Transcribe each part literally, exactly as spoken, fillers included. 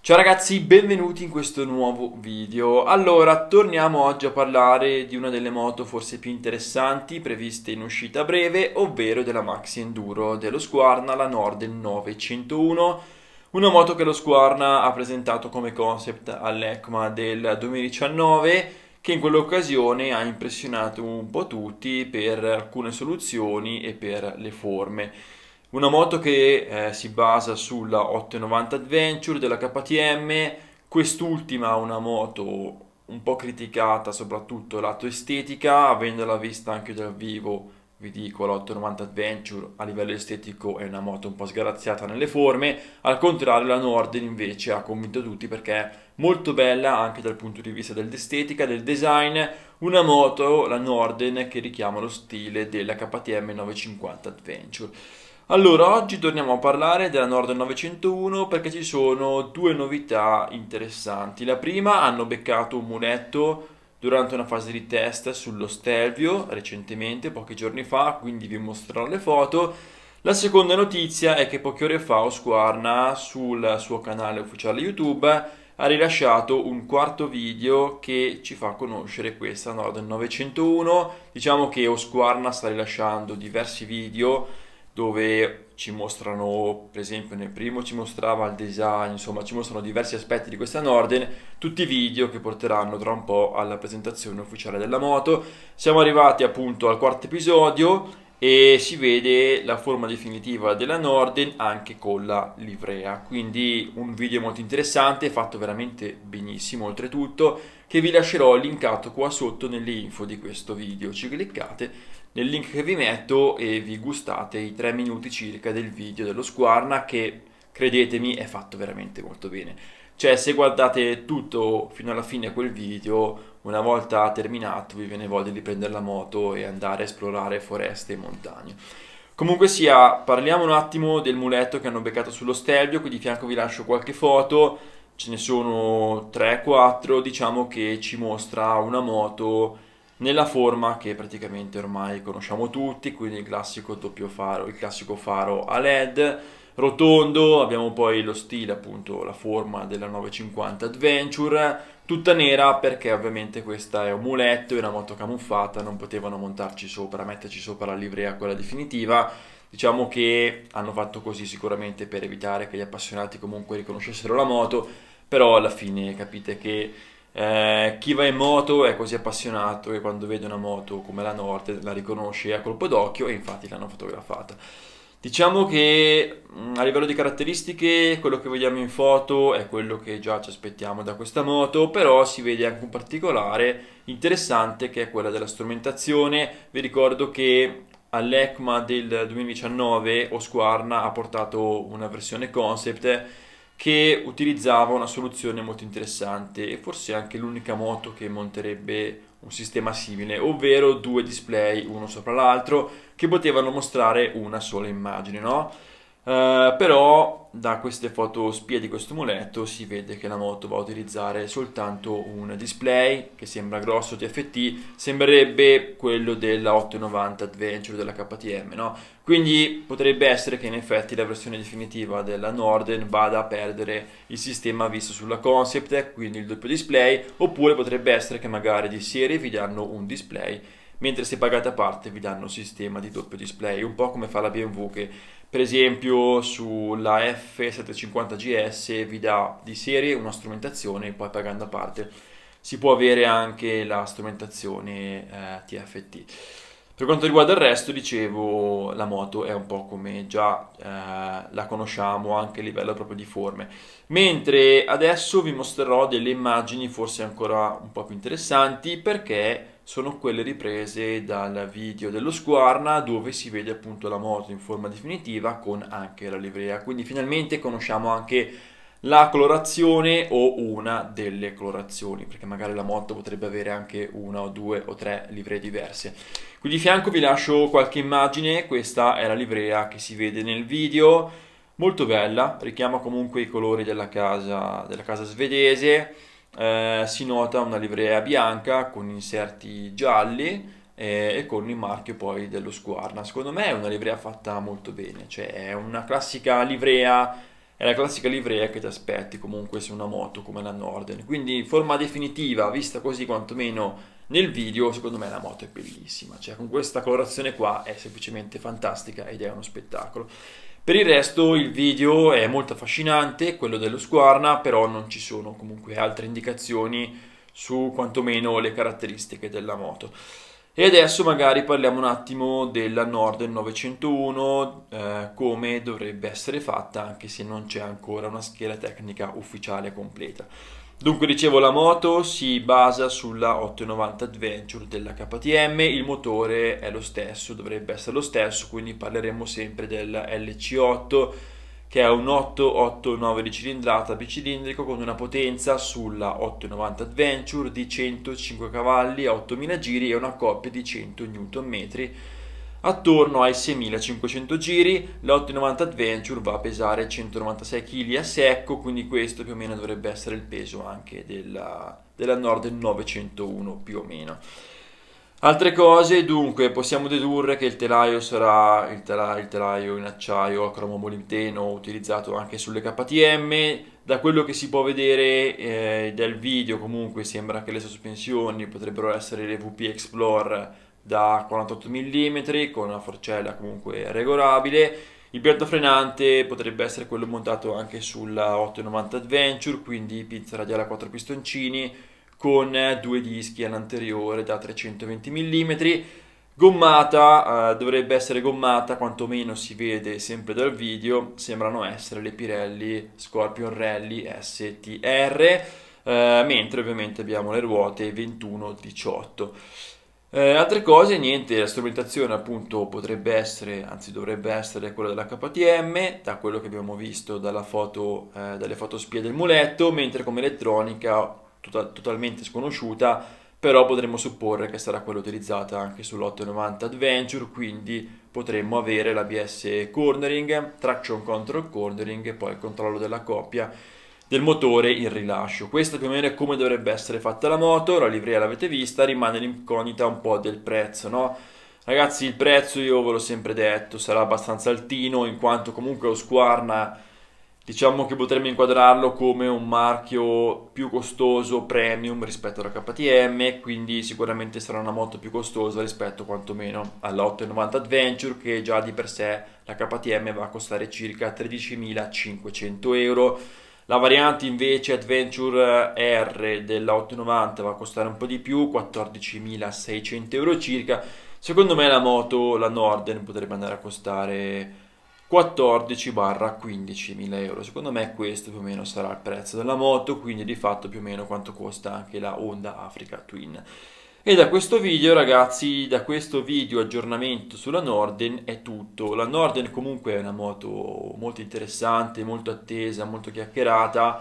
Ciao ragazzi, benvenuti in questo nuovo video. Allora, torniamo oggi a parlare di una delle moto forse più interessanti previste in uscita a breve, ovvero della Maxi Enduro dello Husqvarna, la Norden novecentouno, una moto che lo Husqvarna ha presentato come concept all'EICMA del duemiladiciannove, che in quell'occasione ha impressionato un po' tutti per alcune soluzioni e per le forme. Una moto che eh, si basa sulla ottocentonovanta Adventure della K T M, quest'ultima una moto un po' criticata soprattutto lato estetica, avendola vista anche dal vivo, vi dico l'ottocentonovanta Adventure a livello estetico è una moto un po' sgraziata nelle forme, al contrario la Norden invece ha convinto tutti perché è molto bella anche dal punto di vista dell'estetica, del design, una moto, la Norden, che richiama lo stile della K T M novecentocinquanta Adventure. Allora, oggi torniamo a parlare della Norden novecentouno perché ci sono due novità interessanti. La prima, hanno beccato un muletto durante una fase di test sullo Stelvio recentemente, pochi giorni fa, quindi vi mostrerò le foto. La seconda notizia è che poche ore fa Husqvarna sul suo canale ufficiale YouTube ha rilasciato un quarto video che ci fa conoscere questa Norden novecentouno. Diciamo che Husqvarna sta rilasciando diversi video dove ci mostrano, per esempio nel primo ci mostrava il design, insomma ci mostrano diversi aspetti di questa Norden, tutti video che porteranno tra un po' alla presentazione ufficiale della moto. Siamo arrivati appunto al quarto episodio e si vede la forma definitiva della Norden anche con la livrea, quindi un video molto interessante, fatto veramente benissimo oltretutto, che vi lascerò linkato qua sotto nelle info di questo video. Ci cliccate nel link che vi metto e vi gustate i tre minuti circa del video dello Husqvarna, che credetemi è fatto veramente molto bene. Cioè, se guardate tutto fino alla fine quel video, una volta terminato vi viene voglia di prendere la moto e andare a esplorare foreste e montagne. Comunque sia, parliamo un attimo del muletto che hanno beccato sullo Stelvio. Qui di fianco vi lascio qualche foto, ce ne sono tre quattro, diciamo che ci mostra una moto nella forma che praticamente ormai conosciamo tutti, quindi il classico doppio faro, il classico faro a L E D, rotondo. Abbiamo poi lo stile, appunto la forma della novecentocinquanta Adventure, tutta nera perché ovviamente questa è un muletto, è una moto camuffata, non potevano montarci sopra, metterci sopra la livrea, quella definitiva. Diciamo che hanno fatto così sicuramente per evitare che gli appassionati comunque riconoscessero la moto, però alla fine capite che Eh, chi va in moto è così appassionato che quando vede una moto come la Nord la riconosce a colpo d'occhio, e infatti l'hanno fotografata. Diciamo che mh, a livello di caratteristiche quello che vediamo in foto è quello che già ci aspettiamo da questa moto, però si vede anche un particolare interessante che è quella della strumentazione. Vi ricordo che all'EICMA del duemiladiciannove Husqvarna ha portato una versione concept che utilizzava una soluzione molto interessante e forse anche l'unica moto che monterebbe un sistema simile, ovvero due display uno sopra l'altro che potevano mostrare una sola immagine, no? Uh, però da queste foto spie di questo muletto si vede che la moto va a utilizzare soltanto un display che sembra grosso, T F T, sembrerebbe quello della ottocentonovanta Adventure della K T M, no? Quindi potrebbe essere che in effetti la versione definitiva della Norden vada a perdere il sistema visto sulla concept, quindi il doppio display, oppure potrebbe essere che magari di serie vi danno un display, mentre se pagate a parte vi danno un sistema di doppio display, un po' come fa la B M W che per esempio sulla F settecentocinquanta G S vi dà di serie una strumentazione e poi pagando a parte si può avere anche la strumentazione eh, T F T. Per quanto riguarda il resto, dicevo, la moto è un po' come già eh, la conosciamo anche a livello proprio di forme. Mentre adesso vi mostrerò delle immagini forse ancora un po' più interessanti perché sono quelle riprese dal video dello Husqvarna dove si vede appunto la moto in forma definitiva con anche la livrea. Quindi finalmente conosciamo anche la colorazione o una delle colorazioni, perché magari la moto potrebbe avere anche una o due o tre livree diverse. Qui di fianco vi lascio qualche immagine. Questa è la livrea che si vede nel video, molto bella, richiama comunque i colori della casa, della casa svedese. Eh, si nota una livrea bianca con inserti gialli eh, e con il marchio poi dello Husqvarna. Secondo me è una livrea fatta molto bene, cioè è una classica livrea è la classica livrea che ti aspetti comunque su una moto come la Norden. Quindi forma definitiva, vista così quantomeno nel video, secondo me la moto è bellissima, cioè con questa colorazione qua è semplicemente fantastica ed è uno spettacolo. Per il resto il video è molto affascinante, quello dello Husqvarna, però non ci sono comunque altre indicazioni su quantomeno le caratteristiche della moto. E adesso magari parliamo un attimo della Norden novecentouno, eh, come dovrebbe essere fatta, anche se non c'è ancora una scheda tecnica ufficiale completa. Dunque, dicevo, la moto si basa sulla ottocentonovanta Adventure della K T M, il motore è lo stesso, dovrebbe essere lo stesso, quindi parleremo sempre del L C otto, che è un otto otto nove di cilindrata bicilindrico con una potenza sulla ottocentonovanta Adventure di centocinque cavalli a ottomila giri e una coppia di cento newton metri attorno ai seimilacinquecento giri. La ottocentonovanta Adventure va a pesare centonovantasei chili a secco, quindi questo più o meno dovrebbe essere il peso anche della, della Norden novecentouno più o meno. Altre cose, dunque, possiamo dedurre che il telaio sarà il telaio, il telaio in acciaio a cromomolibdeno utilizzato anche sulle K T M. Da quello che si può vedere eh, del video, comunque sembra che le sospensioni potrebbero essere le V P Explorer da quarantotto millimetri con una forcella comunque regolabile. Il piatto frenante potrebbe essere quello montato anche sulla ottocentonovanta Adventure, quindi pinza radiale a quattro pistoncini con due dischi all'anteriore da trecentoventi millimetri. Gommata, eh, dovrebbe essere gommata, quantomeno si vede sempre dal video, sembrano essere le Pirelli Scorpion Rally S T R, eh, mentre ovviamente abbiamo le ruote ventuno diciotto. Eh, altre cose, niente, la strumentazione appunto potrebbe essere, anzi dovrebbe essere quella della K T M, da quello che abbiamo visto dalla foto, eh, dalle fotospie del muletto, mentre come elettronica Total, totalmente sconosciuta, però potremmo supporre che sarà quella utilizzata anche sull'ottocentonovanta Adventure, quindi potremmo avere l'A B S cornering, traction control cornering e poi il controllo della coppia del motore in rilascio. Questo più o meno è come dovrebbe essere fatta la moto. La livrea l'avete vista, rimane l'incognita un po' del prezzo, no? Ragazzi, il prezzo io ve l'ho sempre detto, sarà abbastanza altino, in quanto comunque Husqvarna diciamo che potremmo inquadrarlo come un marchio più costoso, premium rispetto alla K T M, quindi sicuramente sarà una moto più costosa rispetto quantomeno alla ottocentonovanta Adventure, che già di per sé la K T M va a costare circa tredicimilacinquecento euro. La variante invece Adventure R della ottocentonovanta va a costare un po' di più, quattordicimilaseicento euro circa. Secondo me la moto, la Norden, potrebbe andare a costare quattordici quindicimila euro. Secondo me questo più o meno sarà il prezzo della moto, quindi di fatto più o meno quanto costa anche la Honda Africa Twin. E da questo video, ragazzi, da questo video aggiornamento sulla Norden è tutto. La Norden comunque è una moto molto interessante, molto attesa, molto chiacchierata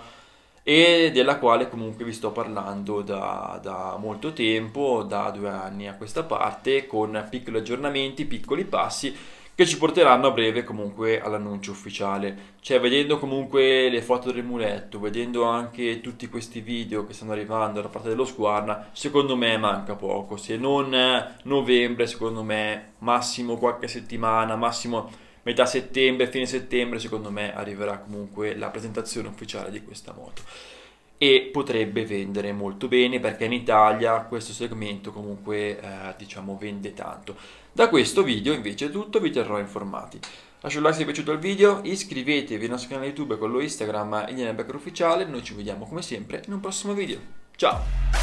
e della quale comunque vi sto parlando da, da molto tempo, da due anni a questa parte, con piccoli aggiornamenti, piccoli passi che ci porteranno a breve comunque all'annuncio ufficiale. Cioè, vedendo comunque le foto del muletto, vedendo anche tutti questi video che stanno arrivando da parte dello Husqvarna, secondo me manca poco, se non novembre, secondo me massimo qualche settimana, massimo metà settembre, fine settembre, secondo me arriverà comunque la presentazione ufficiale di questa moto. E potrebbe vendere molto bene, perché in Italia questo segmento comunque eh, diciamo vende tanto. Da questo video invece è tutto, vi terrò informati. Lascio un like se vi è piaciuto il video, iscrivetevi al nostro canale YouTube, quello Instagram e Instagram Backer Ufficiale. Noi ci vediamo come sempre in un prossimo video. Ciao!